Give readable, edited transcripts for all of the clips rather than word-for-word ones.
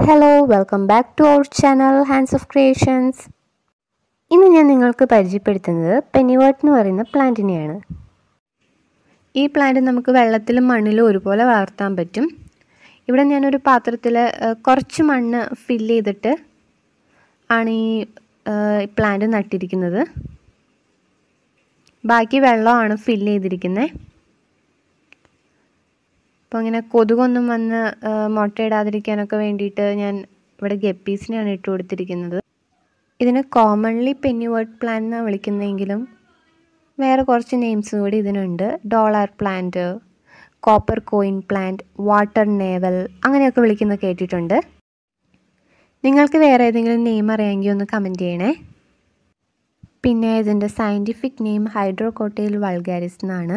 Hello, welcome back to our channel Hands of Creations. ഇന്ന് ഞാൻ നിങ്ങൾക്ക് പരിചയപ്പെടുത്തുന്നത് പെന്നിവേർട്ട് എന്ന് പറയുന്ന പ്ലാന്റിനെയാണ്. ഈ പ്ലാന്റ് നമുക്ക് വെള്ളത്തിലും മണ്ണിലും ഒരുപോലെ വളർത്താൻ പറ്റും. ഇവിടെ ഞാനൊരു പാത്രത്തിൽ കുറച്ച് മണ്ണ് ഫില്ല് ചെയ്തിട്ട് ആണ് ഈ പ്ലാന്റ് നട്ടിരിക്കുന്നത്. ബാക്കി വെള്ളമാണ് ഫില്ല് ചെയ്തിരിക്കുന്നത്. അപ്പോൾ അങ്ങനെ കൊതുകൊന്നും വന്ന് മുട്ടയിടാതിരിക്കാനൊക്കെ വേണ്ടിയിട്ട് ഞാൻ ഇവിടെ ഗപ്പീസിനെയാണ് ഇട്ട് കൊടുത്തിരിക്കുന്നത്. ഇതിന് കോമൺലി പെന്നിവേർട്ട് പ്ലാന്റ് എന്നാണ് വിളിക്കുന്നതെങ്കിലും വേറെ കുറച്ച് നെയിംസ് കൂടി ഇതിനുണ്ട്. Dollar plant, copper coin plant, water naval അങ്ങനെയൊക്കെ വിളിക്കുന്നത് കേട്ടിട്ടുണ്ട്. നിങ്ങൾക്ക് വേറെ ഏതെങ്കിലും നെയിം അറിയാമെങ്കിൽ ഒന്ന് കമൻറ്റ് ചെയ്യണേ. പിന്നെ ഇതിൻ്റെ സയൻറ്റിഫിക് നെയിം ഹൈഡ്രോകോട്ടയിൽ വൾഗാരിസ് എന്നാണ്.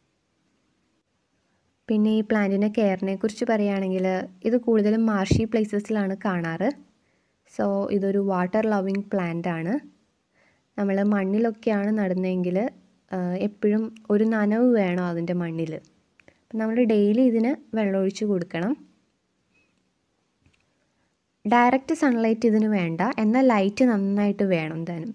പിന്നെ ഈ പ്ലാന്റിൻ്റെ കെയറിനെ കുറിച്ച് പറയുകയാണെങ്കിൽ ഇത് കൂടുതലും മാർഷി പ്ലേസസിലാണ് കാണാറ്. സോ ഇതൊരു വാട്ടർ ലവിങ് പ്ലാന്റ് ആണ്. നമ്മൾ മണ്ണിലൊക്കെയാണ് നടുന്നതെങ്കിൽ എപ്പോഴും ഒരു നനവ് വേണം അതിൻ്റെ മണ്ണിൽ. അപ്പം നമ്മൾ ഡെയിലി ഇതിന് വെള്ളമൊഴിച്ച് കൊടുക്കണം. ഡയറക്റ്റ് സൺലൈറ്റ് ഇതിന് വേണ്ട, എന്നാൽ ലൈറ്റ് നന്നായിട്ട് വേണം താനും.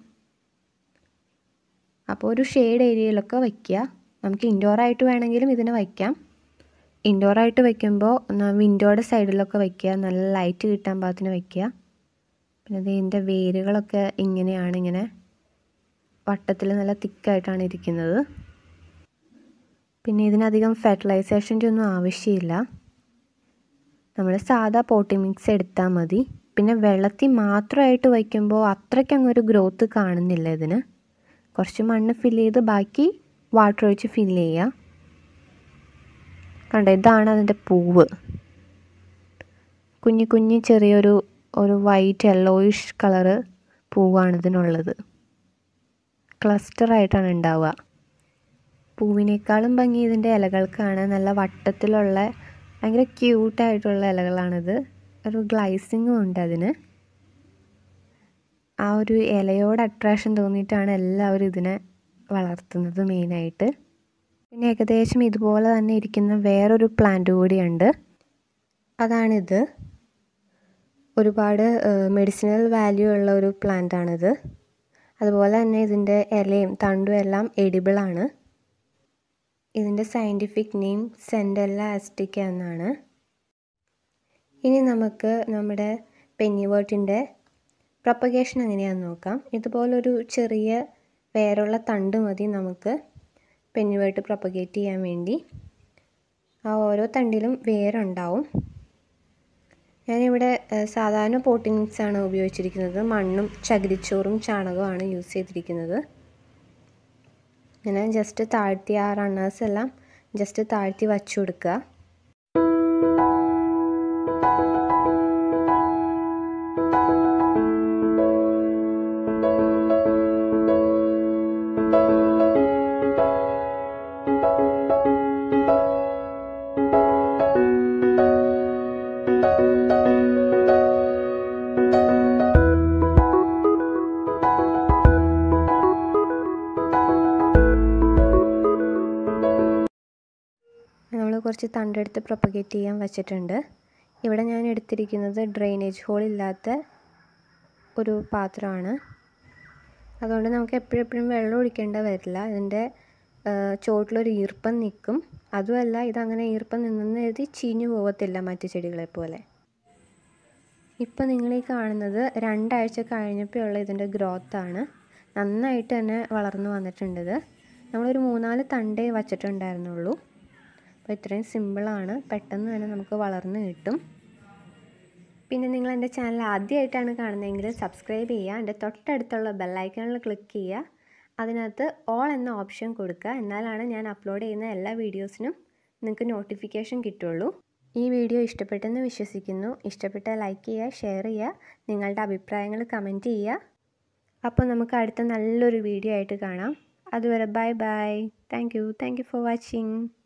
അപ്പോൾ ഒരു ഷെയ്ഡ് ഏരിയയിലൊക്കെ വയ്ക്കുക. നമുക്ക് ഇൻഡോറായിട്ട് വേണമെങ്കിലും ഇതിനെ വയ്ക്കാം. ഇൻഡോറായിട്ട് വയ്ക്കുമ്പോൾ വിൻഡോയുടെ സൈഡിലൊക്കെ വയ്ക്കുക, നല്ല ലൈറ്റ് കിട്ടാൻ പാകത്തിന് വയ്ക്കുക. പിന്നെ ഇതിൻ്റെ വേരുകളൊക്കെ ഇങ്ങനെയാണ്, ഇങ്ങനെ വട്ടത്തിൽ നല്ല തിക്കായിട്ടാണ് ഇരിക്കുന്നത്. പിന്നെ ഇതിനധികം ഫെർട്ടിലൈസേഷൻ്റെ ഒന്നും ആവശ്യമില്ല. നമ്മൾ സാധാ പോട്ടിംഗ് മിക്സ് എടുത്താൽ മതി. പിന്നെ വെള്ളത്തിൽ മാത്രമായിട്ട് വയ്ക്കുമ്പോൾ അത്രയ്ക്കങ്ങൊരു ഗ്രോത്ത് കാണുന്നില്ല ഇതിന്. കുറച്ച് മണ്ണ് ഫില്ല് ചെയ്ത് ബാക്കി വാട്ടർ ഒഴിച്ച് ഫില്ല് ചെയ്യുക. കണ്ടോ, ഇതാണ് അതിൻ്റെ പൂവ്. കുഞ്ഞു കുഞ്ഞു ചെറിയൊരു വൈറ്റ് യെല്ലോയിഷ് കളറ് പൂവാണ് ഇതിനുള്ളത്. ക്ലസ്റ്ററായിട്ടാണ് ഉണ്ടാവുക. പൂവിനേക്കാളും ഭംഗി ഇതിൻ്റെ ഇലകൾക്കാണ്. നല്ല വട്ടത്തിലുള്ള ഭയങ്കര ക്യൂട്ടായിട്ടുള്ള ഇലകളാണിത്. ഒരു ഗ്ലൈസിങ്ങും ഉണ്ട് അതിന്. ആ ഒരു ഇലയോട് അട്രാക്ഷൻ തോന്നിയിട്ടാണ് എല്ലാവരും ഇതിനെ വളർത്തുന്നത് മെയിനായിട്ട്. പിന്നെ ഏകദേശം ഇതുപോലെ തന്നെ ഇരിക്കുന്ന വേറൊരു പ്ലാന്റ് കൂടിയുണ്ട്. അതാണിത്. ഒരുപാട് മെഡിസിനൽ വാല്യൂ ഉള്ള ഒരു പ്ലാന്റാണിത്. അതുപോലെ തന്നെ ഇതിൻ്റെ ഇലയും തണ്ടും എല്ലാം എഡിബിളാണ്. ഇതിൻ്റെ സയൻറ്റിഫിക് നെയിം സെൻഡെല്ല ആസ്റ്റിക്ക എന്നാണ്. ഇനി നമുക്ക് നമ്മുടെ പെന്നിവേർട്ടിൻ്റെ പ്രൊപ്പഗേഷൻ എങ്ങനെയാണെന്ന് നോക്കാം. ഇതുപോലൊരു ചെറിയ വേരുള്ള തണ്ട് മതി നമുക്ക് പെന്നിവേർട്ട് പ്രൊപ്പഗേറ്റ് ചെയ്യാൻ വേണ്ടി. ആ ഓരോ തണ്ടിലും വേരുണ്ടാവും. ഞാനിവിടെ സാധാരണ പോട്ടിംഗ് മിക്സാണ് ഉപയോഗിച്ചിരിക്കുന്നത്. മണ്ണും ചകിരിച്ചോറും ചാണകവുമാണ് യൂസ് ചെയ്തിരിക്കുന്നത്. ഇങ്ങനെ ജസ്റ്റ് താഴ്ത്തി ആ റണ്ണേഴ്സ് എല്ലാം ജസ്റ്റ് താഴ്ത്തി വച്ചു കൊടുക്കുക. നമ്മൾ കുറച്ച് തണ്ടെടുത്ത് പ്രൊപ്പഗേറ്റ് ചെയ്യാൻ വെച്ചിട്ടുണ്ട്. ഇവിടെ ഞാൻ എടുത്തിരിക്കുന്നത് ഡ്രെയിനേജ് ഹോൾ ഇല്ലാത്ത ഒരു പാത്രമാണ്. അതുകൊണ്ട് നമുക്ക് എപ്പോഴെപ്പോഴും വെള്ളം ഒഴിക്കേണ്ട വരില്ല. ഇതിൻ്റെ ചുവട്ടിലൊരു ഈർപ്പം നിൽക്കും. അതുമല്ല, ഇതങ്ങനെ ഈർപ്പം നിന്നെന്ന് എഴുതി ചീഞ്ഞു പോകത്തില്ല മറ്റു ചെടികളെ പോലെ. ഇപ്പം നിങ്ങളീ കാണുന്നത് 2 ആഴ്ച കഴിഞ്ഞപ്പോൾ ഉള്ള ഇതിൻ്റെ ഗ്രോത്താണ്. നന്നായിട്ട് തന്നെ വളർന്നു വന്നിട്ടുണ്ട്. നമ്മളൊരു 3-4 തണ്ടേ വച്ചിട്ടുണ്ടായിരുന്നുള്ളൂ. അപ്പോൾ ഇത്രയും സിമ്പിളാണ്, പെട്ടെന്ന് തന്നെ നമുക്ക് വളർന്ന് കിട്ടും. പിന്നെ നിങ്ങൾ എൻ്റെ ചാനൽ ആദ്യമായിട്ടാണ് കാണുന്നതെങ്കിൽ സബ്സ്ക്രൈബ് ചെയ്യുക. എൻ്റെ തൊട്ടടുത്തുള്ള ബെല്ലൈക്കണിൽ ക്ലിക്ക് ചെയ്യുക. അതിനകത്ത് ഓൾ എന്ന ഓപ്ഷൻ കൊടുക്കുക. എന്നാലാണ് ഞാൻ അപ്ലോഡ് ചെയ്യുന്ന എല്ലാ വീഡിയോസിനും നിങ്ങൾക്ക് നോട്ടിഫിക്കേഷൻ കിട്ടുള്ളൂ. ഈ വീഡിയോ ഇഷ്ടപ്പെട്ടെന്ന് വിശ്വസിക്കുന്നു. ഇഷ്ടപ്പെട്ടാൽ ലൈക്ക് ചെയ്യുക, ഷെയർ ചെയ്യുക, നിങ്ങളുടെ അഭിപ്രായങ്ങൾ കമൻറ്റ് ചെയ്യുക. അപ്പോൾ നമുക്ക് അടുത്ത നല്ലൊരു വീഡിയോ ആയിട്ട് കാണാം. അതുവരെ bye bye. Thank you for watching.